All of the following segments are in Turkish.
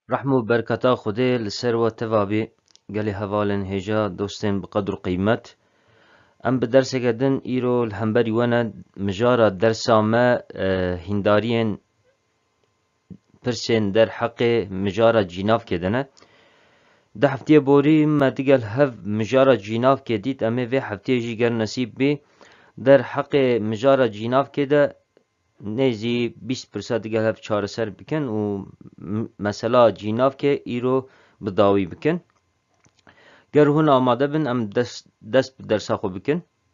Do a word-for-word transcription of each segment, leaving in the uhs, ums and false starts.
رحم و برکتا خودی لسر و توابی گلی هوالن هجا دوستین بقدر قیمت ام به درس گدن ایرو الهمبری وانا مجارا درسا ما هندارین پرسین در حق مجارا جیناف کدنه ده هفته بوری ما دیگل هف مجارا جیناف کدید اما وی هفته جیگر نصیب بی در حق مجارا جیناف کده نزی بیست درصد دیگه هف چهار سر بکن و مثلا جیناف که ایرو بداوی بکن گر هون آماده بن ام دست دست درسا خو بکن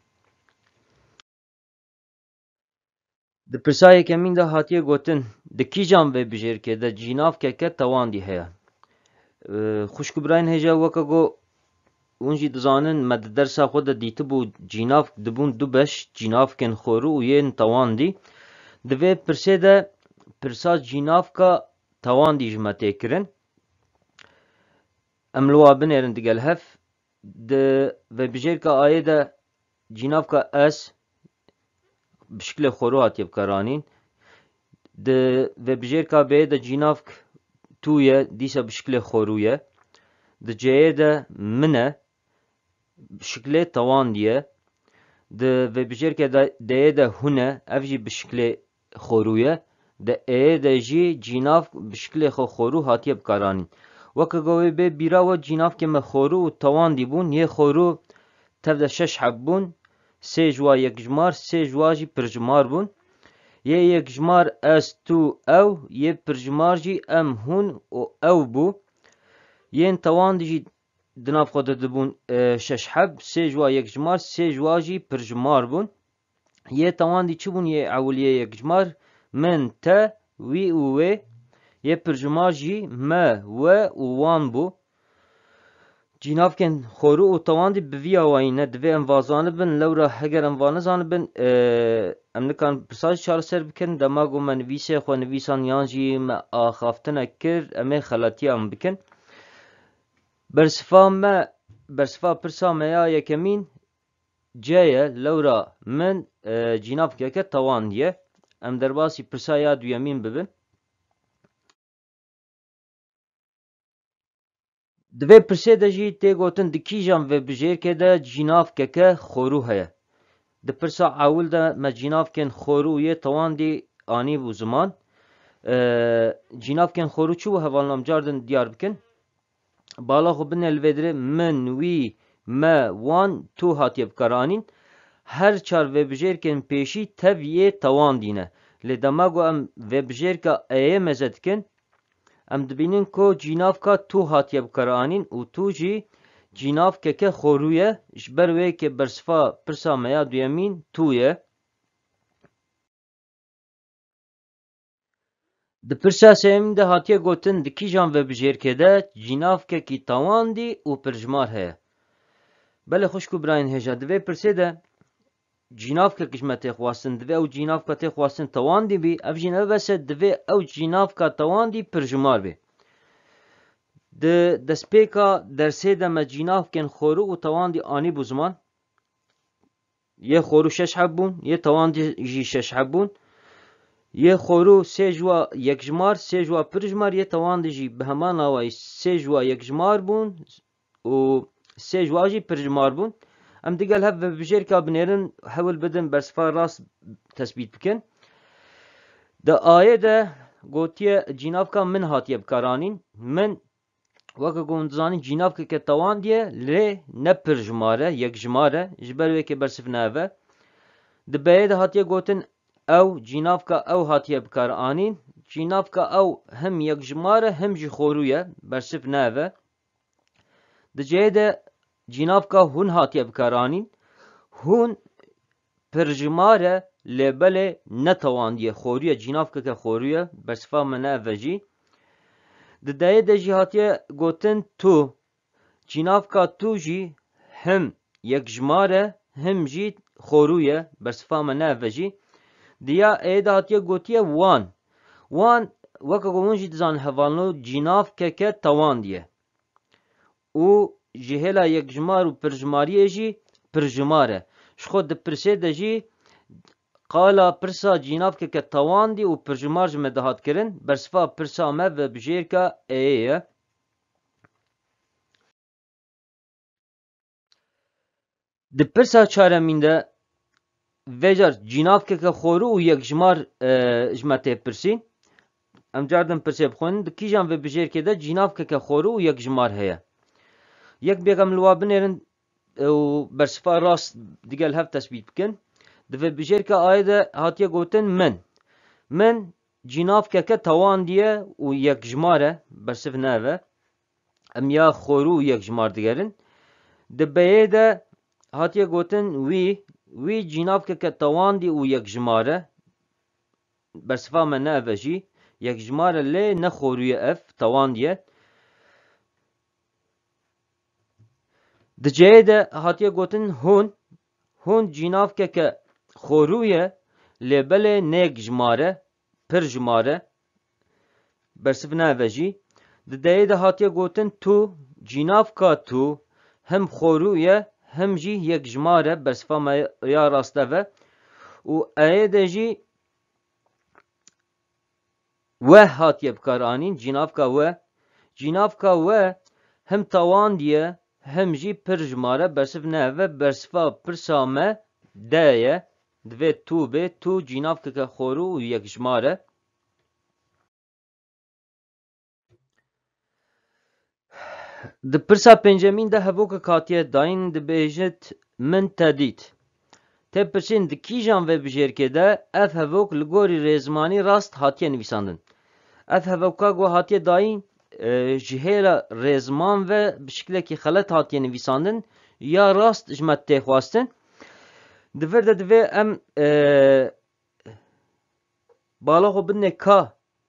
د پرسای کمین ده هاتیه گوتن د کی جام و بجیر که ده جیناف که که توان دی هیا خوشک براین هجا وکا گو اونجی دزانن مد درسا خود دیت بو جیناف دبون دو بش جیناف کن خورو و یه توان دی دوی پرسه ده پرسا جیناف کا توان دی جمعه کرن املوا بنرن دیگل هف ده و بجیر که آیه ده جیناف کا اس بشکل خورو هاتیب کرانین ده و بجیر که به ده جیناف تویه دیسا بشکل خورویه ده جایه ده منه بشکل توان دیه ده و بجیر که ده ده هونه افجی بشکل خورویه ده ای ده جی جیناف بشکل خو خورو هاتیب کرانین وکه گوی به بیرا و جیناف که مخورو و توان دی بون یه خورو تبدا شش حب بون سه جوا یک جمار سه جوا جی پر جمار بون یه یک جمار از تو او یه پر جمار جی ام هون و او بو یه توان دی جی دناف خود دبون شش حب سه جوا یک جمار سه جوا جی پر جمار بون یه توان دی چی بون یه اولیه یک جمار من تا وی و وی یه پر جمار جی ما و وان بو جیناف کن خورو و توان دی بوی آوائینه دوی انوازانه بن لورا هگر انوانزانه بن ام نکان پرساج چار سر بکن دماغو من نویسه خو نویسان یانجی ما آخافتنه کر امه خلاتی هم بکن برصفا ما برصفا پرسا میا یکمین جایه لورا من جیناف که توان دیه ام درباسی پرسا یا دویمین ببن دوی پرسه ده جی تی گوتن دکی جام و بجیر که ده جیناف که که خورو هیا ده پرسا اول ده ما جیناف کن خورو یه توان دی آنی بو زمان جیناف کن خورو چو هوالنام جاردن دیار بکن بالا خو بن الودره من وی ما وان تو هاتیب کرانین هر چار و بجیر کن پیشی تبیه توان دینه لدماغو ام و بجیر که ایه مزد کن ام دبینین کو جیناف کا تو هاتیه بکرانین و تو جی جیناف که که خورویه جبر وی که برصفا پرسا میا دویمین تویه د پرسا سیم ده هاتیه گوتن دکی جان و بجیر که ده جیناف که کی توان دی و پرجمار هه بله خوشکو براین هجا دوی پرسه ده جیناف که کشمت خواستن دوی او جیناف که تی خواستن توان دی بی اف جیناف بسه دوی او جیناف که توان دی پرجمار بی د دسپیکا درسه ده ما جیناف کن خورو و توان دی آنی بو زمان یه خورو شش حب بون یه توان دی جی شش حب بون یه خورو سه جوا یک جمار سه جوا پر جمار یه توان دی جی به همان آوائی سه جوا یک جمار بون و سه جوا جی پر جمار بون ام دیگل هف و بجیر که بنیرن حول بدن برصفا راست تثبیت بکن ده آیه ده گوتیه جیناف که من هاتیه بکارانین من وقت گوند زانی جیناف که که توان دیه لی نه پر جماره یک جماره جبروی که برصف نوه ده باید هاتیه گوتن او جیناف که او هاتیه بکار آنین جیناف که او هم یک جماره هم جی خورویه برصف نوه ده جای ده جیناف که هون هاتیه بکار آنین هون پر جماره لبله نتوان دیه خورویه جیناف که که خورویه برصفا منوه جی ده دایه ده جی هاتیه گوتن تو جیناف که تو جی هم یک جماره هم جی خورویه برصفا منوه جی دیا ایده هاتیه گوتیه وان وان وکا گوون جی دزان حوالنو جیناف که که توان دیه او جهلا یک جمار و پرجماریه جی پرجماره شخود ده پرسه ده جی قالا پرسا جیناف که که توان دی و پرجمار جمع دهات کرن برسفا پرسا ما و بجیر که ایه د پرسا چارمین ده ویجار جیناف که که خورو و یک جمار جمعته پرسین ام جاردن پرسه بخون دکی جان و بجیر که ده جیناف که که خورو و یک جمار هیا یک بیگم لوابن ایرن و برسفا راست دیگل هف تثبیت بکن دوی بجیر که آیده هاتیه گوتن من من جیناف که که توان دیه و یک جماره برسف نوه ام یا خورو و یک جمار دیگرن دبیه ده هاتیه گوتن وی وی جیناف که که توان دی و یک جماره برسفا من نوه جی یک جماره لی نخوروی اف توان دیه دجایه ده هاتیه گوتن هون هون جیناف که که خورویه لبله نگ جماره پر جماره برسف نوه جی دجایه ده هاتیه گوتن تو جیناف که تو هم خورویه هم جی یک جماره برسفا ما یا راسته و و ایه ده جی و هاتیه بکارانین جیناف که و جیناف که و هم توان دیه هم جی پر جماره برسف نوه برسفا پرسامه دایه دوی تو به تو جیناف که که خورو و یک جماره د پرسا پنجمین ده هفو که کاتیه داین ده بیجت من تدید te پرسین د کیجان و بجیر که ده اف هفوک لگوری رزمانی راست هاتیه نویساندن اف هفوکا گو هاتیه داین جهیل رزمان و بشکل که خلط هاتیه نویساندن یا راست جمت ته خواستن دفر ده دوی ام بالا خو بدنه که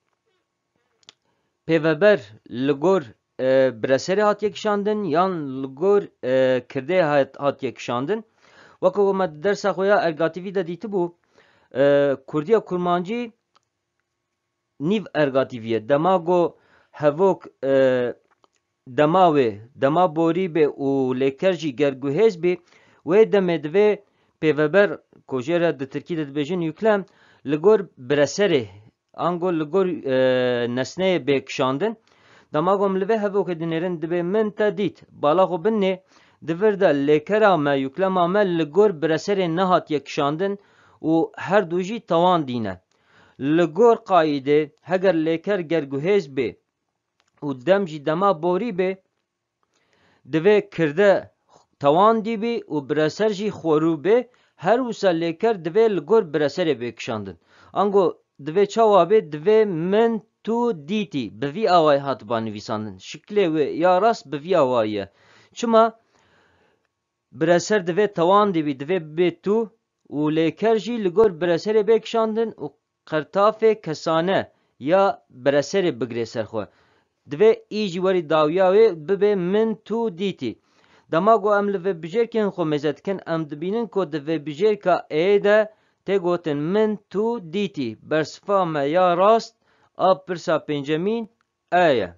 پیوبر لگور برسری هاتیه کشاندن یان لگور کرده هاتیه کشاندن وکو ما درس خویا ارگاتیوی ده دیتی بو کردیا کرمانجی نیو ارگاتیویه دما گو هفوک دماوه دما بوری به و لیکرجی گرگوهز به و دمه دوی پیوبر کوجره ده ترکی ده بیجن یکلم لگور برسره انگو لگور نسنه بکشاندن دما گم لوه هفوک دنیرن دبی من تا دیت بالا خو بنه دورده لیکرا ما یکلم ما لگور برسره نهات یکشاندن و هر دوجی توان دینه لگور قایده هگر لیکر گرگوهز به و دمجی دما بوری به دوی کرده توان دی به و برسر جی خورو به هر وسا لیکر دوی لگور برسره بکشاندن انگو دوی چاوا به دوی من تو دیتی به وی آوای هات بانویساندن شکلی و یا راست به وی آوایه چما برسر دوی توان دی به دوی به تو و لیکر جی لگور برسره بکشاندن و قرطاف کسانه یا برسره بگره سرخواه دوی ایجی وری داویاوی ببه من تو دیتی دما گو ام لوی بجیر کن خو مزد کن ام دبینن کو دوی بجیر که ایده ته گوتن من تو دیتی برسفا ما یا راست آب پرسا پنجمین آیه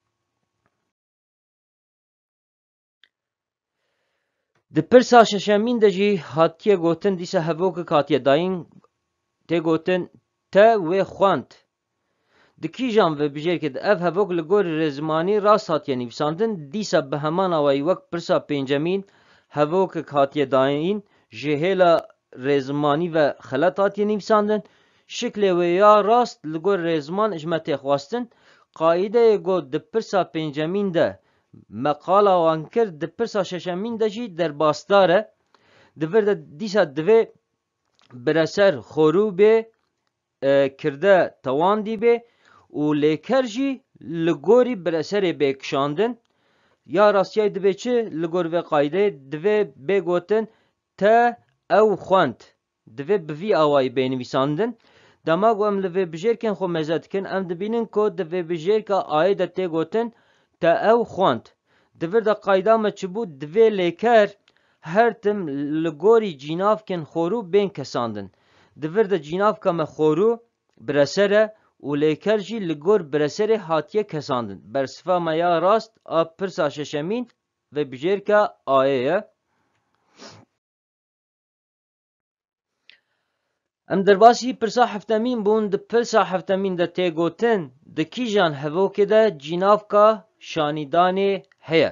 د پرسا ششمین ده جی هاتیه گوتن دیسه هفوک کاتیه داین ته گوتن ته و خواند دکی جان و بجیر که اف هفوک لگور رزمانی راست هاتیه نویساندن دیسه به همان آوایی وقت پرسا پنجمین هفوک کاتیه داین جهیلا رزمانی و خلط هاتیه نویساندن شکل و یا راست لگور رزمان اجمته خواستن قاعده گو د پرسا پنجمین ده مقاله وانکر د پرسا ششمین ده جی در باستاره دور ده دیسا دوی برسر خورو به کرده توان دی به و لیکر جی لگوری برسر بکشاندن یا راستیای دوی چه لگور و قاعده دوی بگوتن تا او خواند دوی بوی آوائی بینویساندن دما گو ام لوی بجیر کن خو مزد کن ام دبینن که دوی بجیر که آیده تی گوتن تا او خواند دوی دا قاعده ما چه بود دوی لیکر هر تم لگوری جیناف کن خورو بین کساندن دوی دا جیناف که ما خورو برسره و لیکر جی لگور برسره هاتیه کساندن برسفا ما یا راست آب پرسا ششمین و بجیر که آیه ام درباسی پرسا هفتمین بون د پرسا هفتمین د تی گوتن د کیجان هفوکی ده جینافکا شانیدانی هیا.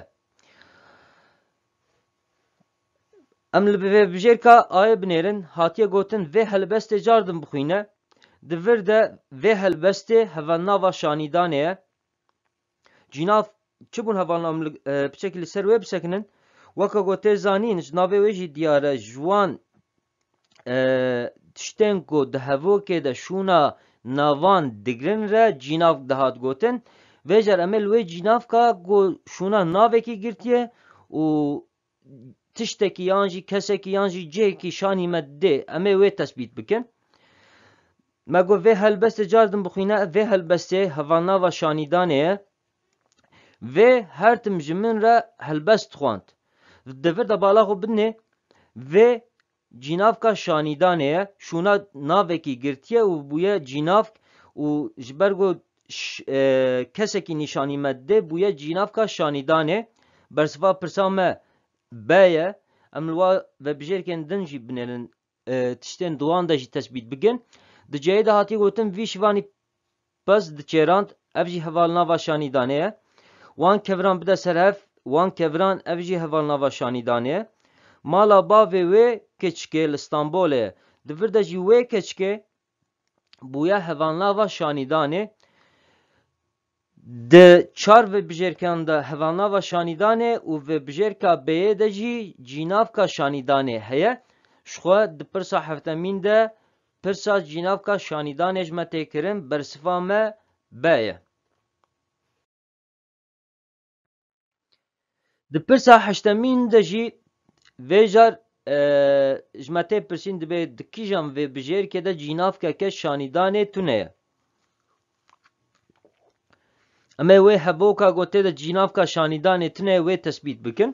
ام لبه بجیرکا آیه بنیرن هاتیه گوتن وی هلبست جاردن بخوینه دور ده وی هلبست هفناوا شانیدانیه جیناف چه بون هفانا ام بچکلی سر وی بسکنن وکا گوته زانین جنابه ویجی دیاره جوان تشتن کو ده هفوکی ده شونا ناوان دگرن را جیناف دهات گوتن ویجر امل وی جیناف کا گو شونا ناوه کی گرتیه و تشتکی یانجی کسکی یانجی جه کی شانی مده امه وی تثبیت بکن مگو وی هلبست جاردن بخوینه وی هلبست هوانا و شانیدانه وی هر تمجمن را هلبست خواند دفر دا بالا خو بنه وی جیناف کا شانیدانه شونا ناوه کی گرتیه و بویا جیناف و جبرگو کسکی نشانی مده بویا جیناف کا شانیدانه برسفا پرسامه بايه املوا و بجيركن دنجي بنن تشتن دوان دجي تثبيت بگن د جيده هاتي گوتن وی شواني پس د چيراند افجي حوالنا و شانيدانه وان كوران بده سرف وان كوران افجي حوالنا و شانيدانه مالا با و و کچکه استانبول د وردجي و کچکه بویا حوالنا و شانيدانه د چار و بجرکان ده هوانا و شانیدانه و و بجرکا بیه ده جی جیناف کا شانیدانه هیا شخوا د پرسا هفتمین ده پرسا جیناف کا شانیدانه جمته کرن برسفامه بیه د پرسا هشتمین ده جی ویجار جمته پرسین ده به دکیجان و بجرکه ده جیناف کا که شانیدانه تونه اما وی هبوکا گوته ده جیناف کا شانیدانه تنه وی تثبیت بکن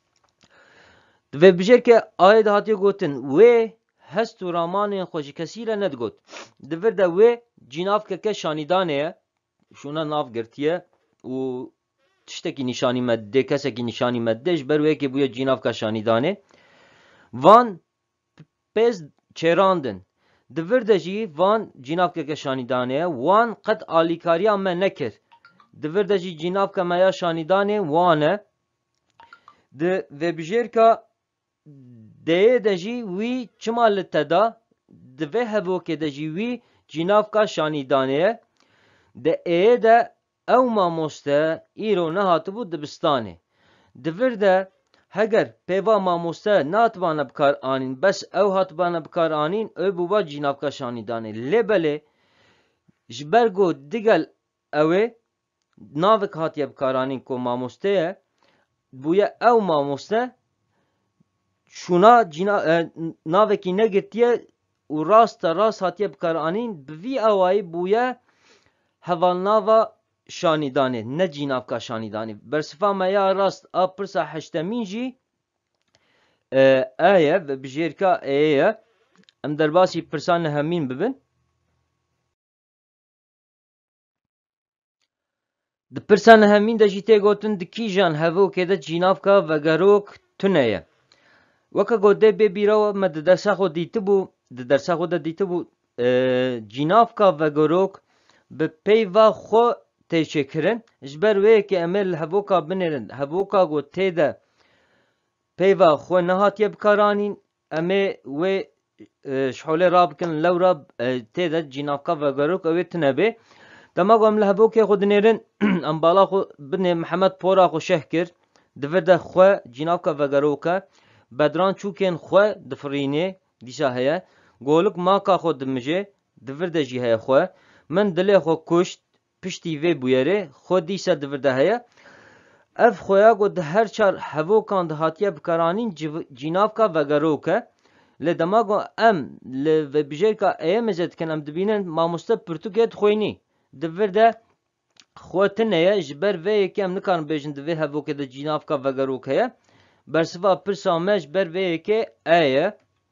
و بجر که آیه هاتی گوتن وی هست و رامان خوشی کسی را ند گوت دور ده وی جیناف که که شانیدانه شونا ناف گرتیه و تشتکی نشانی مده کسکی نشانی مده جبر وی که بویا جیناف کا شانیدانه وان پیز چراندن دور ده جی وان جیناف که که شانیدانه وان قد آلیکاریا من نکر دور ده جی جیناف که میا شانیدانه وانه ده و بجیر که ده ده جی وی چمال تدا ده هبو که ده جی وی جیناف که شانیدانه ده ای ده او ماموسته ایرو نهاتو بود دبستانه دور ده هگر پیوا ماموسته ناتوانه بکار آنین بس او هاتوانه بکار آنین او بوبا جیناف که شانیدانه لبله جبرگو دیگل اوه ناوک هاتیه بکارانین کو ماموسته بویا او ماموسته شونا جینا ناوکی نگرتیه و راست راست هاتیه بکارانین بوی اوای بویا هوال ناوا شانیدانه نه جیناف کا شانیدانه برسفا میا راست اب پرسا هشتمین جی آیه و بجیرکا آیه ام درباسی پرسان همین ببین د پرسان همین د جیته گوتن د کیجان هفو که د جیناف کا و گروک تونه وکا گوده بی بیرو مد درسا خود دیته بو د درسا خود دیته بو جیناف کا و گروک به پیوا خو تشکرن جبر وی که امل هفو کا بنرن هفو کا گوته ده پیوا خو نهاتیه بکارانین امه وی شحوله راب کن لو راب تیده جیناف کا و گروک اوی تنه بی دما قام لها بوكي خود نيرن ام بالا خو بن محمد پورا خو شهكر دفرد خو جنابكا وگروكا بدران چوكين خو دفريني ديشا هيا قولك ماكا خو دمجي دفرد جي هيا خو من دلي خو كشت پشتي وي بويري خو ديشا دفرد هيا اف خويا قد هر چار هوكان دهاتيا بكارانين جنابكا وگروكا لدماغو ام لبجيركا ايمزت كان ام دبينن ما مستب پرتوكيت خويني دور ده خواتنه یا جبر و یکی هم نکارم بیشن دوی هفو که ده جیناف که وگروک هیا برسوا پرسامه جبر و یکی ایه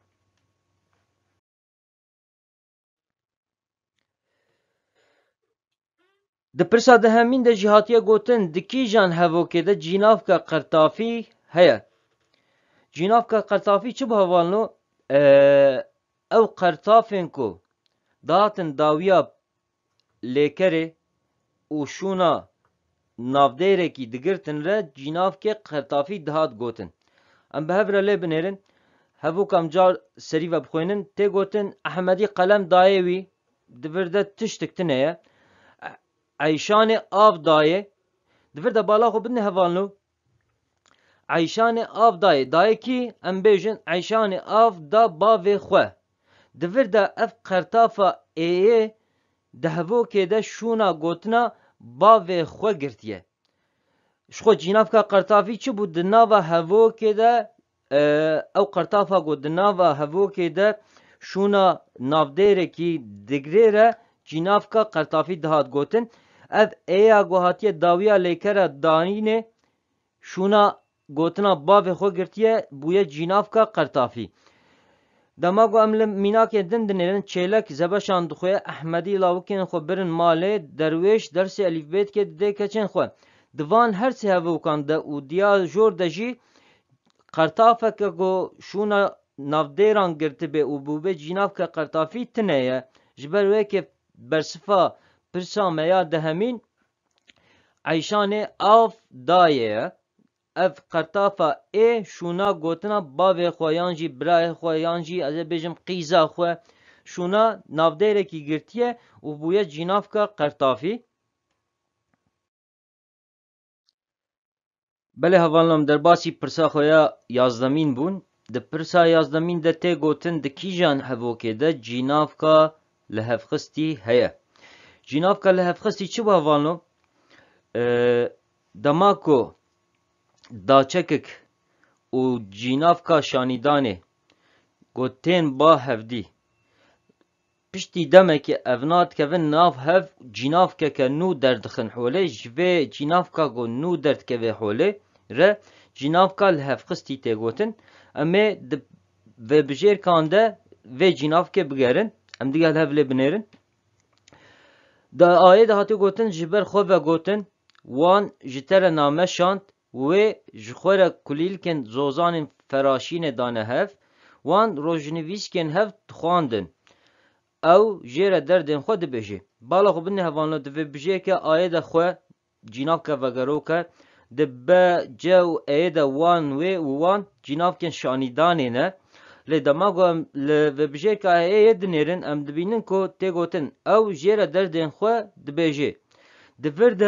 ده پرسا ده همین ده جهاتیه گوتن دکی جان هفو که ده جیناف که قرطافی هیا جیناف که قرطافی چه به حوالنو ew qertafên ku datin dawiya lêkerê û şûna navdêrekî digirtin re cînavke qertafî dihat gotin. Em bi hev re lê binêrin, hevûk em car serî ve bixwênin, tê gotin Ehmedî qelem dayê wî divir de tiştek tune ye. Eyşanê av dayê, divir de bala xwe bidin hevalino. Eyşanê av dayê, dayekî em bêjin eyşanê av da bavê xwe. Divir de ev qertafa êyê di hevokê de şûna gotina bavê xwe girtiye. Ji xwe cînavka qertafî çi bû di nava hevokê de ew qertafa got di nava hevokê de şûna navdêrekî digirê re cînavka qertafî dihat gotin. Ev êya gu hatiye dawiya lêkera danînê şûna gotina bavê xwe girtiye bûye cînavka qertafî. Dema ku em li mînakê din dinêrin çêlek zebeşan dixuye Ehmedî lawikên xwe birin malê derwêş dersê elîfbêtkê dide keçên xwe. Divan her sê hevokan de û diya jor de jî qertafeke ku şûna navdêran girtibê û bûbe cînavke qertafî tune ye. Ji ber wekê bersifa pirsa me ya dihemîn eyşanê av dayê ye. Ev qertafa ê şûna gotina bavê xwe yan jî birayê xwe yan jî ez ê bêjim qîza xwe şûna navdêrekî girtiye û bûye cînavka qertafî. Belê hevalnom derbasî pirsa xwe ya yazdemîn bûn. Di pirsa yazdemîn de tê gotin di kîjan hevokê de cînavka lihevxistî heye. Cînavka lihevxistî çi bû hevalnom? Dema ku daçekek û cînavka şanîdanê gotên ba hevdî piştî demekê ev nadikevin nav hev cînavkeke nû derdixin holê ji vê cînavka ku nû derdikeve holê re cînavka lihevxistî tê gotin. Em ê di vêbijêrkan de vê cînavkê bigerin. Em digel hev lê binêrin. Da ayê de hatiye gotin ji ber xwe ve gotin wan ji te re nameşand wê ji xwe re kulîlkên zozanên feraşînê dane hev, wan rojnivîskên hev dixwandin. Ew jê re derdên xwe dibêje. Bala xwe binê hevalino di vêbijêrke ayê de xwe cînavke vegerok e di be ce û eyê de wan wê û wan cînavkên şanîdanê ne. Lê dema ku em li vêbijêrka eyê dinêrin em dibînin ku tê gotin ew jê re derdên xwe dibêje. Divir de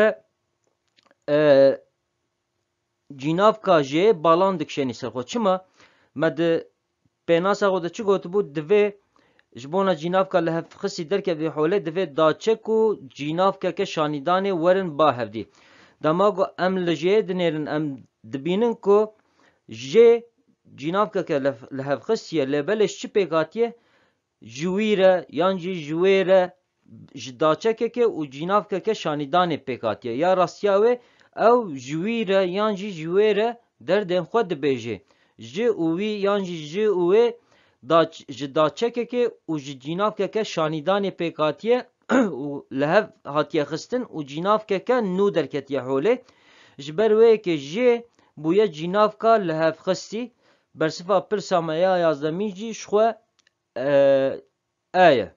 cînavka jê balan dikişenî ser xwe. Çima? Me di pênasa xwe de çi gotibû divê ji bona cînavka lihevxistî derkevê holê divê daçek û cînavkeke şanîdanê werin ba hevdî. Dema ku em li jê dinêrin em dibînin ku jê cînavkeke lihevxistiye lêbelê çi pêk hatiye? Ji wî re yan jî ji wê re ji daçekeke û cînavkeke şanîdanê pêk hatiye. Ya rastiya wê ew ji wî re yan jî ji wê re derdên xwe dibêje. Ji û wî yan jî ji û wê ji daçekeke û ji cînavkeke şanîdanê pêk hatiye û li hev hatiye xistin û cînavkeke nû derketiye holê. Ji ber wêyekê jê bûye cînavka lihevxistî. Bersifa pirsa me ya yazdemîn jî ji xwe e ye.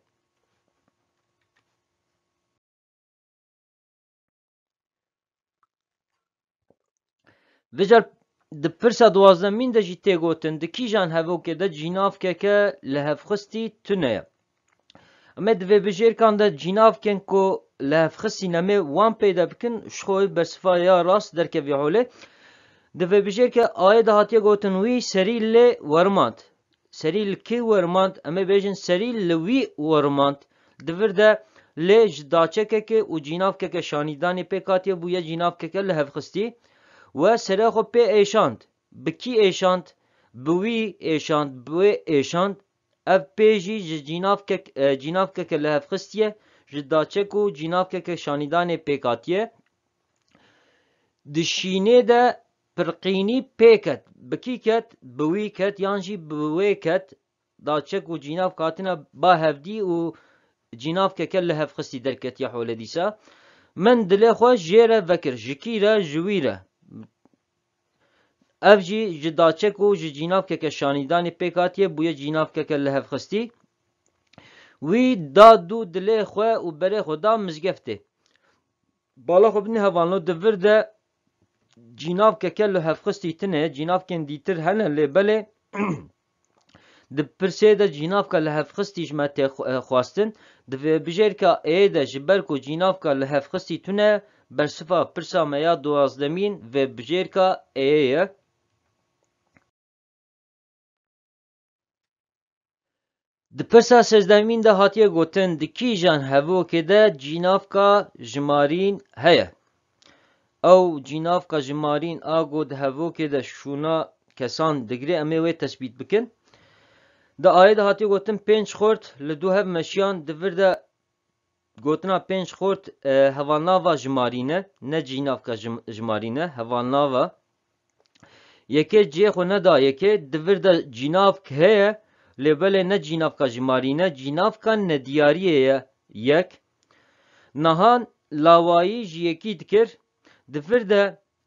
Vêcar di pirsa duwazdemîn de jî tê gotin di kîjan hevokê de cînavkeke lihevxistî tune ye. Em ê di vêbijêrkan de cînavkên ku lihevxistî em ê wan peyda bikin ji xwe bersifa ya rast derkevê holê. Di vêbijêrke ayê de hatiye gotin wî serî lê wermand. Serî li kê wermand? Em ê bêjin serî li wî wermand. Divir de lê ji daçekeke û cînavkeke şanîdanê pêk hatiye bûye cînavkeke lihevxistî. We serê xwe pê êşand. Bi kî êşand? Bi wî êşand, bi wê êşand. Ev pê jî ji cînavkeke lihevxistiye ji daçek û cînavkeke şanîdanê pêk hatiye. Di şînê de pirqînî pê ket. Bi kî ket? Bi wî ket yan jî bi wê ket. Daçek û cînav hatine ba hevdî û cînavkeke lihevxistî derketiye holê dîsa. Min dilê xwe jê re vekir. Ji kî re? Ji wî re. Ev jî ji daçek û ji cînavkeke şanîdanê pêk hatiye bûye cînavkeke lihevxistî. Wî da dû dilê xwe û berê xwe da mizgeftê. Bala xwe binê hevalno divir de cînavkeke li hevxistî tune, cînavkên dîtir hene lê belê di pirsê de cînavka li hevxistî ji me tê xwastin, divê bijêrka ê de ji ber ku cînavka li hevxistî tune bersiva pirsa me ya duwazdemîn vê bijêrka ê ye. Di pirsa sêzdemîn de hatiye gotin di kîjan hevokê de cînavka jimarîn heye. Ew cînavka jimarîn a got di hevokê de şûna kesan digire em ê wê tespît bikin. Di ayê de hatiye gotin pênc xort li du hev meşiyan divir de gotina pênc xort hevalnava jimarîn e, ne cînavka jimarîn e, hevalnava. Yekê cê xwe neda yekê divir de cînavk heye lê belê ne cînavka jimarîn e, cînavka nediyariyê ye yek. Nihan lawayî ji yekî dikir, divir de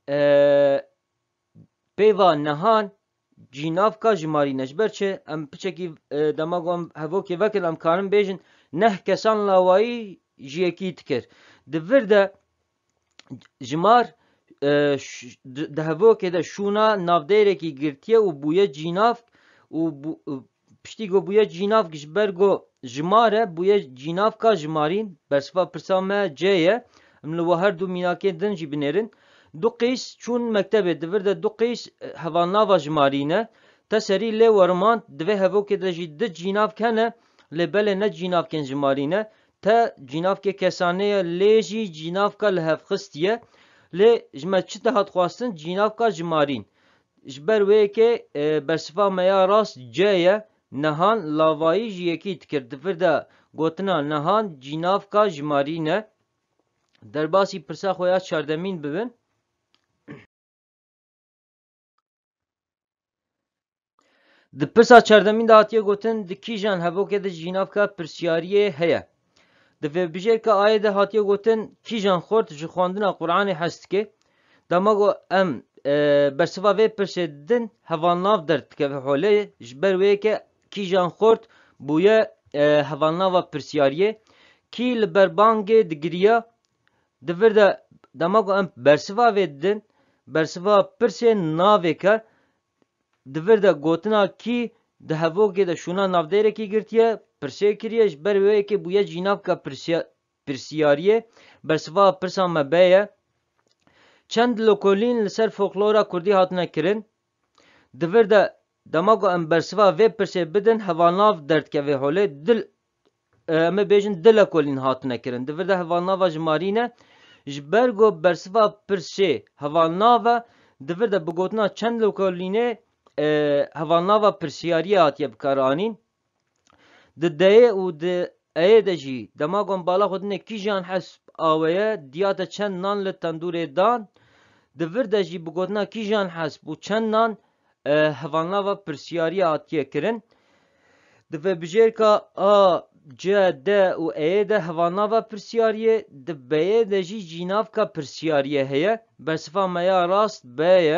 peyva nihan cînavka jimarîn e. Ji ber çi em piçekî dema got em hevokê vekir em karin bêjin neh kesan lawayî ji yekî dikir. Divir de jimar di hevokê de şûna navdêrekî girtiye û bûye cînav û piştî got bûye cînav ji ber got jimar e bûye cînavka jimarîn bersiva pirsa me c ye. Em li we her du mînakê din jî binêrin. Du qîs çûn mektebê divir de du qîs hevalnava jimarîn e. Te serî lê wermand divê hevokê de jî di cînavk hene lê belê ne cînavkên jimarîn e. Te cînavkê kesanê ye lê jî cînavka li hevxistiye. Lê ji me çi te hat xwastin cînavka jimarîn. Ji ber wê yekê bersiva me ya rast c ye. Nihan lawayî ji yekî dikir. Divir de gotina nihan cînavka jimarîn e. Derbasî pirsa xwe ya çardemîn bibin. Di pirsa çardemîn de hatiye gotin di kîjan hevokê de cînavka pirsyariyê heye. Divê bijêrka ayê de hatiye gotin kîjan xort ji xwandina Qur'anê hes dike. Dema got em bersiva vê pirsê didin hevalnav derdikeve holê ji ber wê yekê kîjan xort bûye hevalnava pirsyariyê. Kî li ber bangê digiriya divir de dema got em bersiva vê didin bersiva pirsê navêke divir de gotina kî di hevokê de şûna navdêrekî girtiye pirsê kiriye ji ber wê yekê bûye cînavka pirsiyariyê bersiva pirsa me b ye. Çend lokolîn li ser folklora Kurdî hatine kirin. Divir de dema got em bersiva vê pirsê bidin hevalnav derdikeve holê dil em ê bêjin di lokolîn hatine kirin. Divir de hevalnava jimarîn e. Ji ber got bersiva pirsê hevalnav e divir de bi gotina çend lokolînê hevalnava pirsiyariyê hatiye bikaranîn. Di deyê û di eyê de jî dema got bala xwe dine kîjan hesp aweye diya te çend nan li tendûrê dan. Divir de jî bi gotina kîjan hesp û çend nan hevalnava pirsiyariyê hatiye kirin. Divê bijêrka a c d û eyê de hevalnava pirsiyariyê di b'yê de jî cînavka pirsiyariyê heye. Bersiva me ya rast b ye.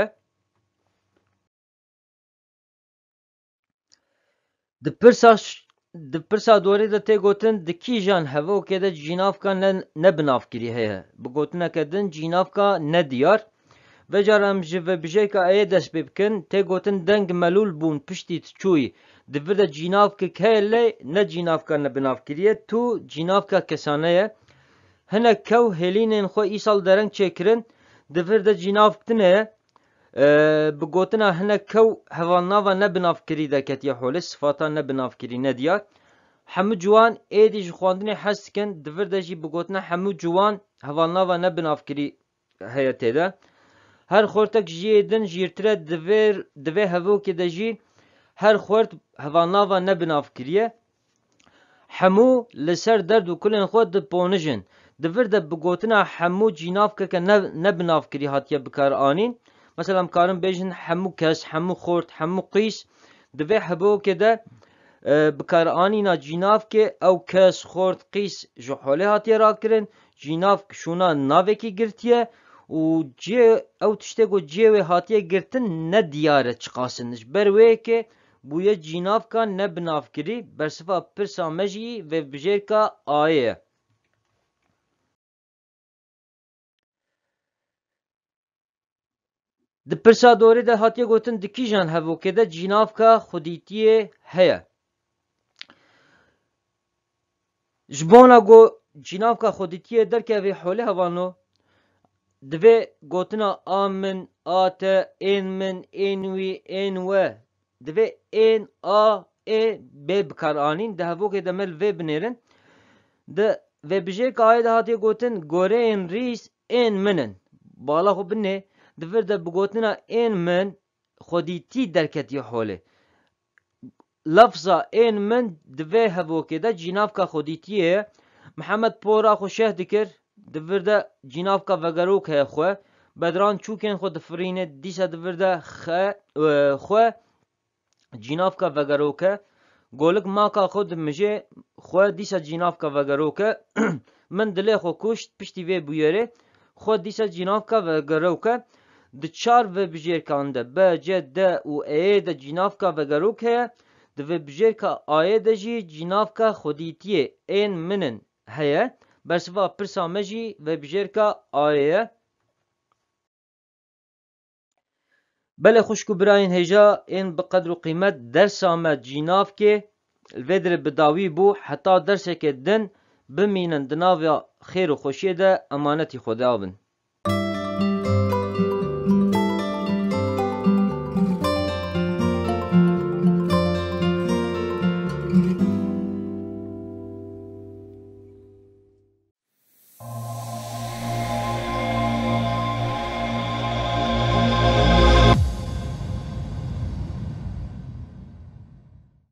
Di pirsa di pirsa dorê de tê gotin di kîjan hevokê de cînavka nebinavkirî heye. Bi gotineke din cînavka nediyar. Vecar em ji vê bijêrka eyê dest pê bikin tê gotin deng melûl bûn piştî çûyî. Divir de cînavkek heye lê ne cînavka nebinavkirî ye tu cînavka kesane ye. Hinek kew hêlînên xwe îsal dereng çêkirin divir de cînavk tune ye. Bi gotina hinek kew hevalnava nebinavkirî de ketiye holê sifata nebinavkirî nediyar. Hemû ciwan êdî ji xwandinê hes dikin divir de jî bi gotina hemû ciwan hevalnava nebinavkirî heye têde. Her xortek ji yê din jîrtir e divê hevokê de jî her xort hevalnava nebinavkirî ye. Hemû li ser derd û kulên xwe diponijin. Divir de bi gotina hemû cînavkeke nebinavkirî hatiye bikaranîn. Mesela em karin bêjin hemû kes, hemû xort, hemû qîs divê hevokê de bikaranîna cînavkê ew kes, xort, qîs ji holê hatiye rakirin. Cînavk şûna navekî girtiye û cê ew tiştê ku cê wê hatiye girtin ne diyar e çiqasin. Ji ber wê yekê بویه جیناف کا نه بناف کری برسفا پرسا مجی و بجیر کا آیه. د پرسا دوره ده هاتیه گوتن دکی جان هفوکه ده جیناف کا خودیتیه هیا. جبونا گو جیناف کا خودیتیه در که وی حوله هوانو دوی گوتنا آمن آت این من این وی این و دوی این آ ای بی بکار آنین ده هفوکه ده مل وی بنیرن ده و بجیر که آیه ده هاتیه گوتن گوره این ریس این منن بالا خو بنه دفر ده بگوتنا این من خودیتی درکتی حوله لفظا این من دوی هفوکه ده جیناف که خودیتیه محمد پورا خو شه دکر دفر ده جیناف که وگروک هی خواه بدران چوکن خود دفرینه دیسا دفر ده خواه جیناف که وگروکه گولک ما که خود مجه خواه دیسا جیناف که وگروکه من دلی خو کشت پشتی وی بویره خود دیسا جیناف که وگروکه د چار و بجیر کنده به جه ده و ای ده جیناف که وگروک هی ده و بجیر که آیه ده جی جیناف که خودیتیه این منن هیه برسوا پرسا مجی و بجیر که آیه. بله خوشکو براین هجا این بقدر و قیمت درس آمد جیناف که الویدر بداوی بو حتی درسه که دن بمینن دناویا خیر و خوشیه ده امانتی خدا بن.